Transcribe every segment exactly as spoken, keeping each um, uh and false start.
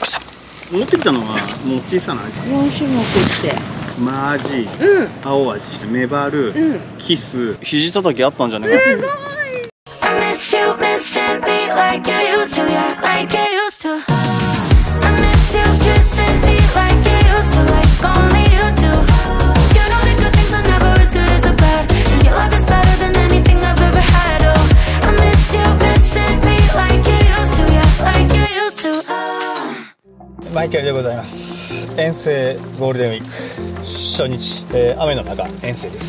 した。持ってきたのはもう小さな味。 よん種目ってマアジ、 うん、 青味、メバル、うん、キス、肘叩きあったんじゃねえか。すごい。マイケルでございます。遠征ゴールデンウィーク初日、えー、雨の中遠征です。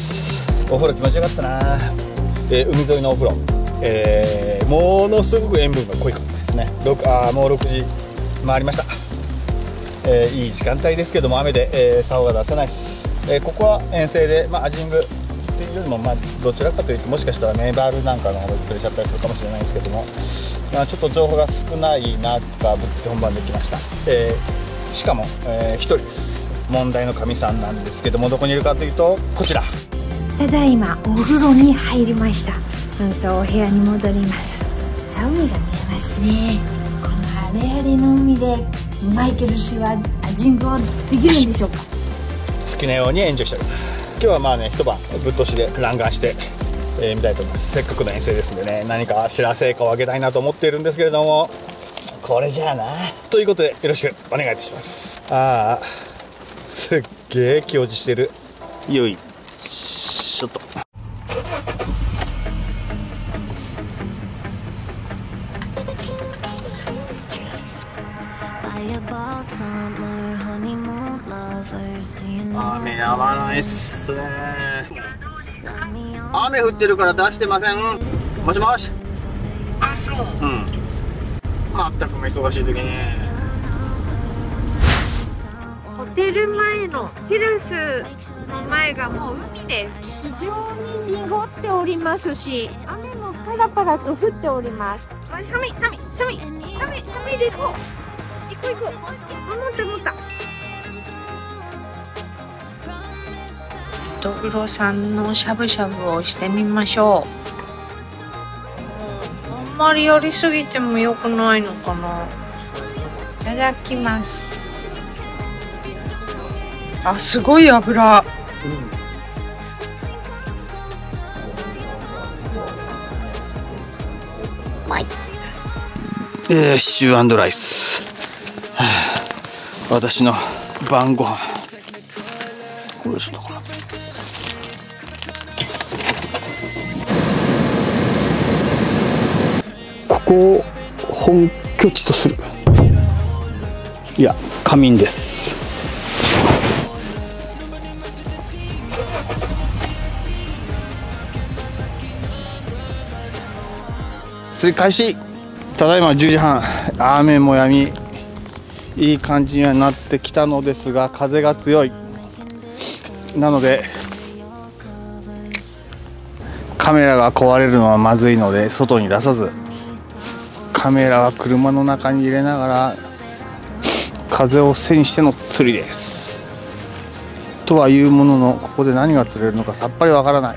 お風呂気持ちよかったな、えー、海沿いのお風呂、えー、ものすごく塩分が濃いかったですね。あもうろくじ回りました。えー、いい時間帯ですけども雨で、えー、竿が出せないです。えー、ここは遠征で、まあ、アジングっていうよりも、まあ、どちらかというともしかしたらメバルなんかの方がくれちゃったりするかもしれないですけども、まあ、ちょっと情報が少ない中ぶっつけ本番できました。えー、しかも、えー、ひとりです。問題の神さんなんですけども、どこにいるかというとこちら。 ただいまお風呂に入りました。なんとお部屋に戻ります。海が見えますね。この荒れ荒れの海でマイケル氏はアジングをできるんでしょうか。 好きなようにエンジョイしております。今日はまあね一晩ぶっ通しで弾丸して、えー、見たいと思います。せっかくの遠征ですんでね、何か知らせかをあげたいなと思っているんですけれども、これじゃあなということでよろしくお願いいたします。ああすっげえ気落ちしてる。よいしょっと。雨やばないっすね。雨降ってるから出してません。もしもし。あ、そう。うん。まったく忙しい時に。 ホテル前のテラスの前がもう海です。非常に濁っておりますし、雨もパラパラと降っております。あ、寒い寒い寒い寒い寒いで行こう。行こう行こう。持った持った。ドグロさんのしゃぶしゃぶをしてみましょう。あんまりやりすぎても良くないのかな。いただきます。あ、すごい油。うん、まい。 えー、シチュー&ライス。はあ、私の晩ご飯。これちょっとかな。ここを本拠地とする。いや、仮眠です。釣り開始。ただいまじゅうじはん、雨もやみ、いい感じにはなってきたのですが、風が強い。なのでカメラが壊れるのはまずいので外に出さず、カメラは車の中に入れながら風を背にしての釣りです。とはいうものの、ここで何が釣れるのかさっぱりわからない。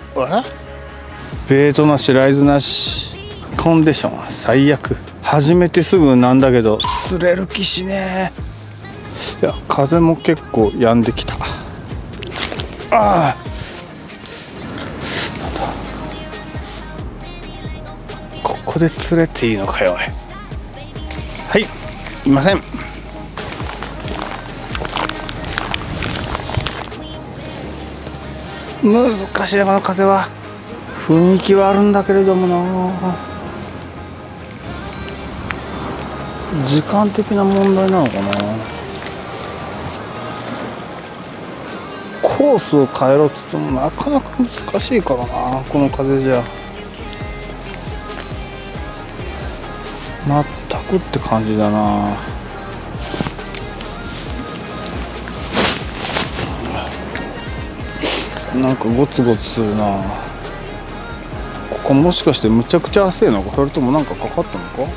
ベイトなしライズなし、コンディション最悪。始めてすぐなんだけど釣れる気しねえ。いや風も結構止んできた。ああ、なんだここで釣れていいのかよ。はい、いません。難しいなこの風は。雰囲気はあるんだけれどもな、時間的な問題なのかな。コースを変えろっつってもなかなか難しいからな、この風じゃ。全くって感じだな。なんかゴツゴツするな。ここもしかしてむちゃくちゃ浅いのか、それともなんかかかったのか。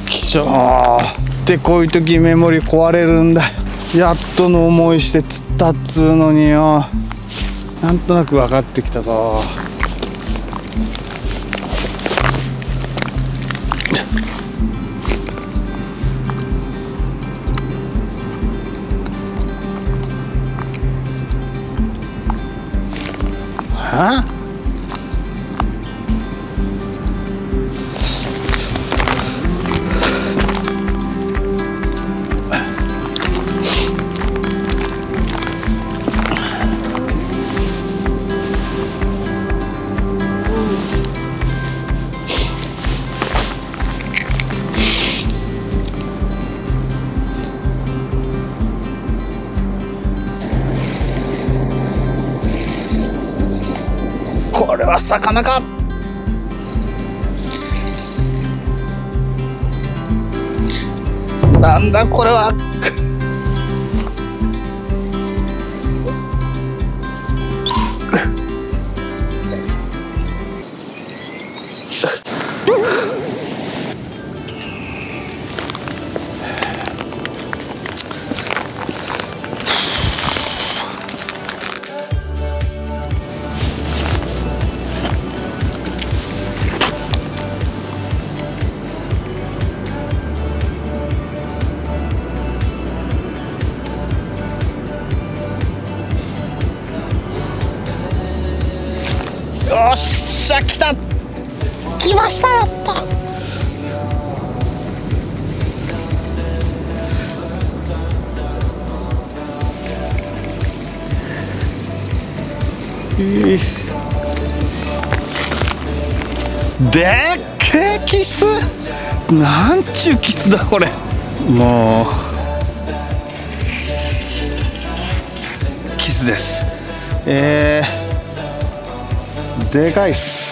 きしょーってこういう時メモリ壊れるんだ。やっとの思いして釣ったっつうのによ。なんとなく分かってきたぞ。はあ、これは魚か。なんだこれは。よっしゃ、来た、来ました、やった。でっけえキス、なんちゅうキスだこれ。もうキスです。えー、でかいっす。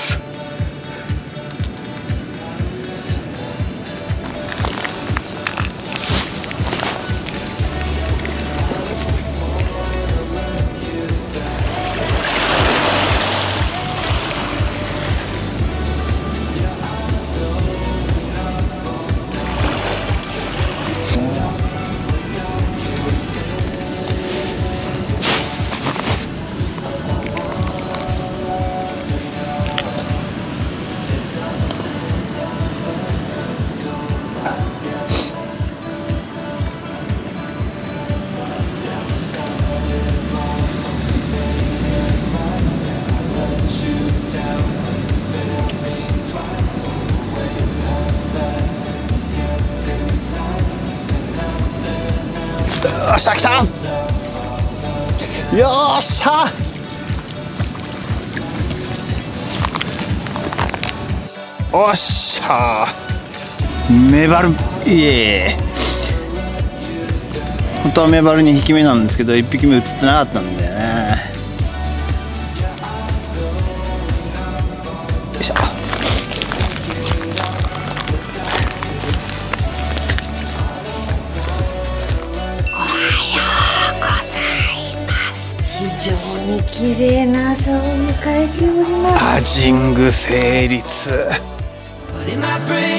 よっしゃ、来た。よっしゃ。おっしゃ。メバル、イエーイ。本当はメバルにひき目なんですけど、いっぴきめ映ってなかったんだよね。よいしょ。 非常に綺麗な朝を迎えております。 アジング成立。